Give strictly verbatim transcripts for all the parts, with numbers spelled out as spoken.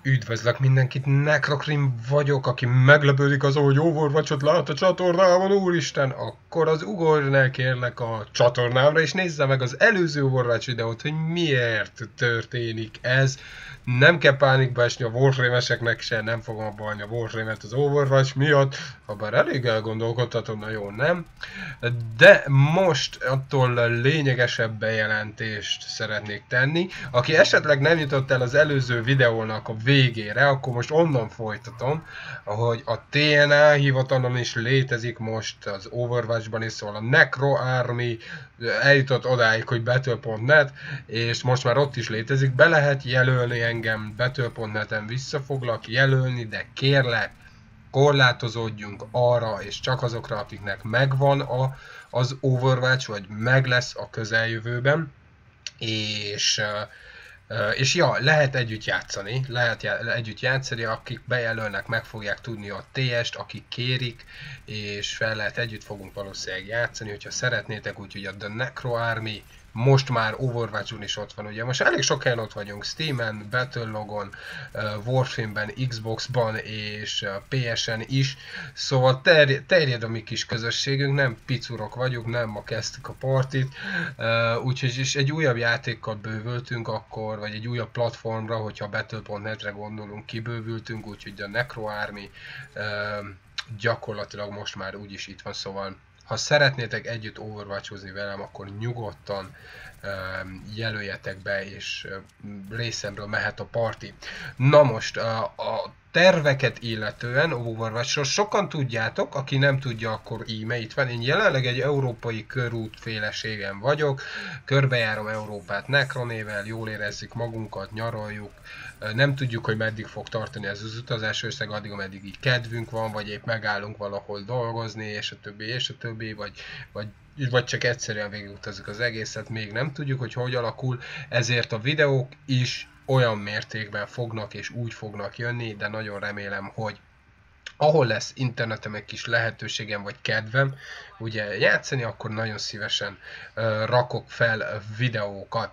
Üdvözlök mindenkit, Necrokrim vagyok, aki meglepődik azon, hogy Overwatch-ot lát a csatornában, úristen, akkor az ugorj kérlek a csatornámra, és nézze meg az előző Overwatch videót, hogy miért történik ez. Nem kell pánikba esni a Warframe-eseknek se, nem fogom abba hagyni a Warframe-et az Overwatch miatt, ha bár elég elgondolkodhatom, na jó, nem. De most attól lényegesebb bejelentést szeretnék tenni. Aki esetleg nem jutott el az előző videónak a végére, akkor most onnan folytatom, hogy a té en á hivatalon is létezik most az Overwatchban is, szóval a NecroArmy eljutott odáig, hogy Battle pont net, és most már ott is létezik, be lehet jelölni engem Battle pont net-en, vissza foglak jelölni, de kérlek, korlátozódjunk arra, és csak azokra, akiknek megvan a, az Overwatch, vagy meg lesz a közeljövőben, és, és ja, lehet együtt játszani, lehet együtt játszani, akik bejelölnek, meg fogják tudni a té est, akik kérik, és fel lehet, együtt fogunk valószínűleg játszani, hogyha szeretnétek, úgyhogy a The NecroArmy most már Overwatch-on is ott van, ugye most elég sok helyen ott vagyunk, Steam-en, Battlelogon, uh, Warframe-ben, Xbox-ban és uh, pé es-en is, szóval terjed, terjed a mi kis közösségünk, nem picurok vagyunk, nem ma kezdtük a partit, uh, úgyhogy is egy újabb játékkal bővültünk akkor, vagy egy újabb platformra, hogyha Battle pont net-re gondolunk, kibővültünk, úgyhogy a NecroArmy uh, gyakorlatilag most már úgyis itt van, szóval ha szeretnétek együtt Overwatchozni velem, akkor nyugodtan um, jelöljetek be, és uh, részemről mehet a parti. Na most, uh, a terveket illetően Overwatchról sokan tudjátok, aki nem tudja, akkor íme itt van. Én jelenleg egy európai körút féleségen vagyok, körbejárom Európát Necronével, jól érezzük magunkat, nyaraljuk, nem tudjuk, hogy meddig fog tartani ez az utazás, összeg addig, ameddig így kedvünk van, vagy épp megállunk valahol dolgozni, és a többi, és a többi, vagy, vagy, vagy csak egyszerűen végigutazzuk az egészet, még nem tudjuk, hogy hogy alakul, ezért a videók is olyan mértékben fognak és úgy fognak jönni, de nagyon remélem, hogy ahol lesz interneten egy kis lehetőségem vagy kedvem ugye játszani, akkor nagyon szívesen uh, rakok fel videókat.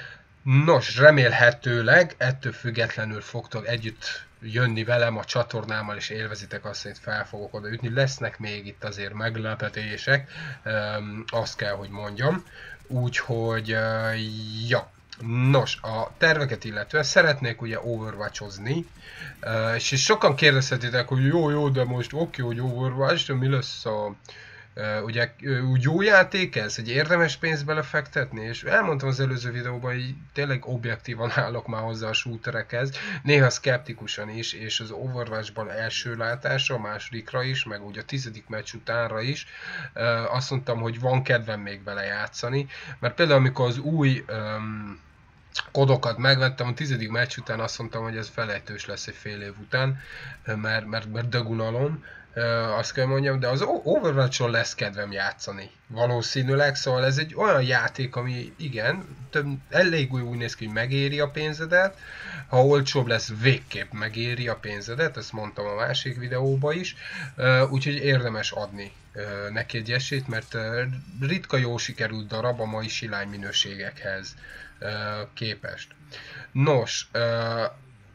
Nos, remélhetőleg ettől függetlenül fogtok együtt jönni velem a csatornámmal, és élvezitek azt, hogy fel fogok oda ütni. Lesznek még itt azért meglepetések, um, azt kell, hogy mondjam. Úgyhogy, uh, ja. Nos, a terveket illetően szeretnék ugye Overwatchozni, uh, és sokan kérdezhetitek, hogy jó, jó, de most oké, hogy Overwatch, de mi lesz a... Uh, ugye úgy jó játék ez, hogy érdemes pénzt belefektetni, és elmondtam az előző videóban, hogy tényleg objektívan állok már hozzá a shooterekhez, néha szkeptikusan is, és az Overwatchban első látásra, a másodikra is, meg úgy a tizedik meccs utánra is, uh, azt mondtam, hogy van kedvem még belejátszani, mert például amikor az új um, kodokat megvettem, a tizedik meccs után azt mondtam, hogy ez felejtős lesz egy fél év után, mert, mert, mert dögunalom, Uh, azt kell mondjam, de az Overwatch-on lesz kedvem játszani. Valószínűleg, szóval ez egy olyan játék, ami igen, több, elég úgy néz ki, hogy megéri a pénzedet. Ha olcsóbb lesz, végképp megéri a pénzedet, ezt mondtam a másik videóban is. Uh, úgyhogy érdemes adni uh, neki egy esélyt, mert uh, ritka jó sikerült darab a mai silány minőségekhez uh, képest. Nos, uh,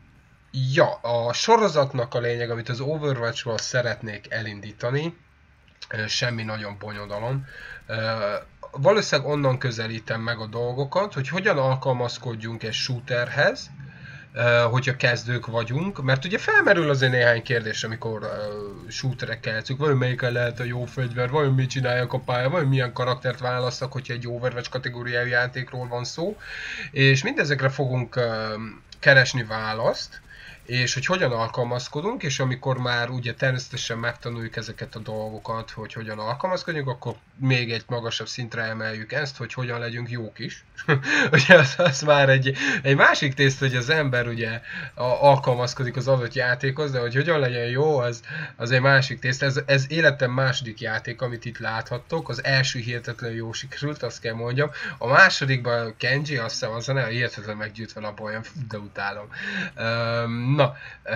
ja, a sorozatnak a lényeg, amit az Overwatch-ról szeretnék elindítani, semmi nagyon bonyodalom. Valószínűleg onnan közelítem meg a dolgokat, hogy hogyan alkalmazkodjunk egy shooterhez, hogyha kezdők vagyunk, mert ugye felmerül azért néhány kérdés, amikor uh, shooterekkel játszunk, vajon melyiken lehet a jó fegyver, vajon mit csináljak a pálya, vajon milyen karaktert választak, hogyha egy Overwatch kategóriájú játékról van szó, és mindezekre fogunk uh, keresni választ, és hogy hogyan alkalmazkodunk, és amikor már ugye természetesen megtanuljuk ezeket a dolgokat, hogy hogyan alkalmazkodjunk, akkor még egy magasabb szintre emeljük ezt, hogy hogyan legyünk jók is. Ugye az, az már egy, egy másik tészt, hogy az ember ugye alkalmazkodik az adott játékhoz, de hogy hogyan legyen jó, az, az egy másik tészt. Ez, ez életem második játék, amit itt láthattok. Az első hihetetlenül jó sikerült, azt kell mondjam. A másodikban Kenji, azt hiszem, az a hihetetlen meggyűjtve a olyan, de utálom. Um, Na,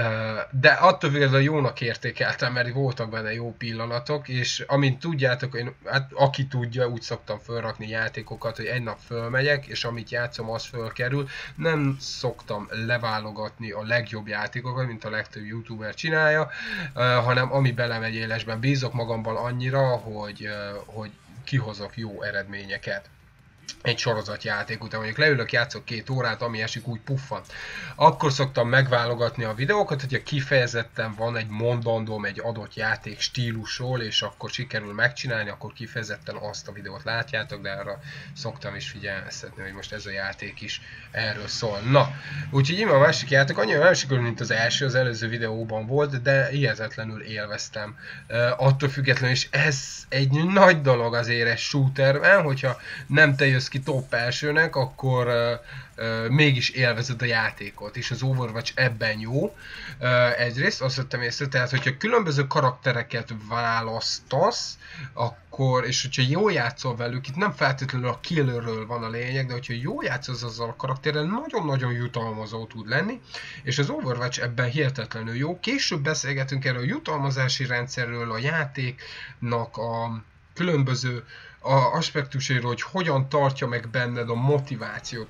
de attól függetlenül jónak értékeltem, mert voltak benne jó pillanatok, és amint tudjátok, én, hát aki tudja, úgy szoktam fölrakni játékokat, hogy egy nap fölmegyek, és amit játszom, az fölkerül. Nem szoktam leválogatni a legjobb játékokat, mint a legtöbb youtuber csinálja, hanem ami belemegy élesben. Bízok magamban annyira, hogy, hogy kihozok jó eredményeket egy sorozatjáték után, mondjuk leülök, játszok két órát, ami esik, úgy puffan. Akkor szoktam megválogatni a videókat, hogyha kifejezetten van egy mondandóm egy adott játék stílusról, és akkor sikerül megcsinálni, akkor kifejezetten azt a videót látjátok, de arra szoktam is figyelmeztetni, hogy most ez a játék is erről szól. Na, úgyhogy ima a másik játék annyira nem sikerül, mint az első, az előző videóban volt, de hihetetlenül élveztem. Uh, attól függetlenül is ez egy nagy dolog azért egy shooterben, hogyha nem te jössz ki top elsőnek, akkor uh, uh, mégis élvezed a játékot, és az Overwatch ebben jó. Uh, egyrészt azt vettem észre, tehát hogyha különböző karaktereket választasz, akkor, és hogyha jól játszol velük, itt nem feltétlenül a killerről van a lényeg, de hogyha jól játszol azzal a karakterrel, nagyon-nagyon jutalmazó tud lenni, és az Overwatch ebben hihetetlenül jó. Később beszélgetünk erről a jutalmazási rendszerről, a játéknak a különböző a aspektusairól, hogy hogyan tartja meg benned a motivációt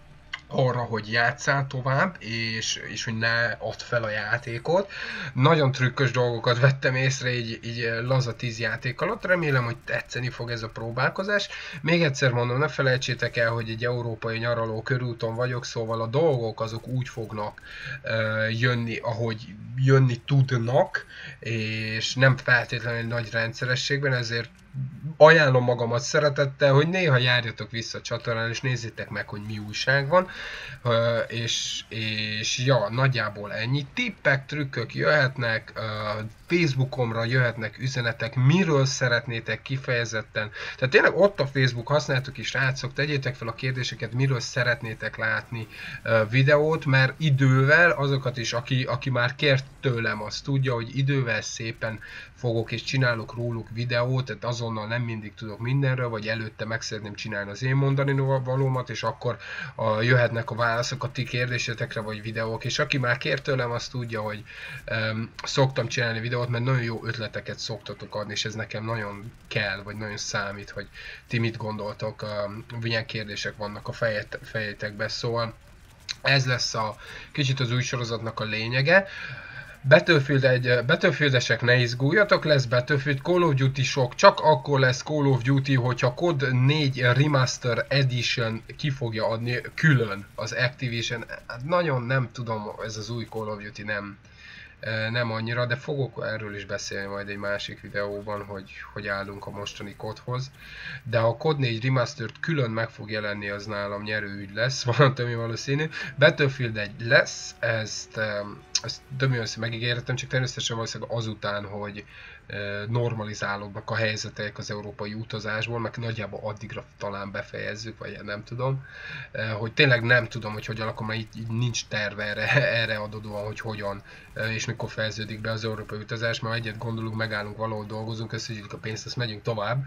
arra, hogy játsszál tovább, és, és hogy ne add fel a játékot. Nagyon trükkös dolgokat vettem észre így, így laza tíz játék alatt, remélem, hogy tetszeni fog ez a próbálkozás. Még egyszer mondom, ne felejtsétek el, hogy egy európai nyaraló körúton vagyok, szóval a dolgok azok úgy fognak uh, jönni, ahogy jönni tudnak, és nem feltétlenül egy nagy rendszerességben, ezért ajánlom magamat szeretettel, hogy néha járjatok vissza a csatornán, és nézzétek meg, hogy mi újság van, uh, és, és ja, nagyjából ennyi. Tippek, trükkök jöhetnek, uh, Facebookomra jöhetnek üzenetek, miről szeretnétek kifejezetten. Tehát tényleg ott a Facebook, használjátok is, srácok, tegyétek fel a kérdéseket, miről szeretnétek látni uh, videót, mert idővel azokat is, aki, aki már kért tőlem, azt tudja, hogy idővel szépen fogok és csinálok róluk videót, tehát azonnal nem mindig tudok mindenről, vagy előtte meg szeretném csinálni az én mondani valómat, és akkor a, jöhetnek a válaszok a ti kérdésetekre, vagy videók, és aki már kért tőlem, azt tudja, hogy um, szoktam csinálni videót, mert nagyon jó ötleteket szoktatok adni, és ez nekem nagyon kell, vagy nagyon számít, hogy ti mit gondoltok, um, milyen kérdések vannak a fejet, fejetekben, szóval ez lesz a kicsit az új sorozatnak a lényege. Battlefield egy, Battlefield-esek ne izguljatok, lesz Battlefield, Call of Duty sok, csak akkor lesz Call of Duty, hogyha C O D négy Remaster Edition ki fogja adni külön az Activision. Hát nagyon nem tudom, ez az új Call of Duty nem, nem annyira, de fogok erről is beszélni majd egy másik videóban, hogy hogy állunk a mostani kodhoz. De ha a C O D négy Remastered külön meg fog jelenni, az nálam nyerőügy lesz, van tömű valószínű. Battlefield egy lesz, ezt, ezt tömű megígértem, csak természetesen valószínűleg azután, hogy normalizálódnak a helyzetek az európai utazásból, meg nagyjából addigra talán befejezzük, vagy nem tudom, hogy tényleg nem tudom, hogy hogy alakul, mert így, így nincs terve erre, erre adódóan, hogy hogyan és mikor fejeződik be az európai utazás, mert egyet gondolunk, megállunk, valahol dolgozunk, összegyűjtjük a pénzt, azt megyünk tovább,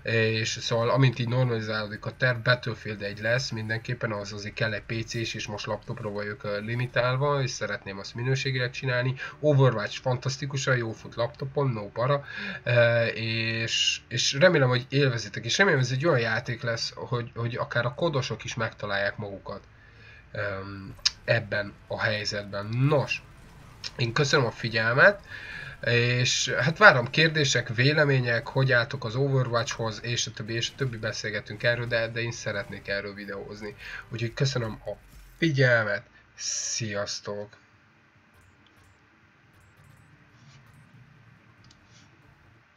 és szóval amint így normalizálódik a terv, Battlefield egy lesz mindenképpen, az azért kell egy pé cés, és most laptopra vagyok limitálva, és szeretném azt minőségileg csinálni. Overwatch fantasztikusan jó fut laptopon, no para, és, és remélem, hogy élvezitek, és remélem, ez egy olyan játék lesz, hogy, hogy akár a kodosok is megtalálják magukat ebben a helyzetben. Nos, én köszönöm a figyelmet, és hát várom kérdések, vélemények, hogy álltok az Overwatchhoz, és a többi, és a többi beszélgetünk erről, de, de én szeretnék erről videózni. Úgyhogy köszönöm a figyelmet, sziasztok!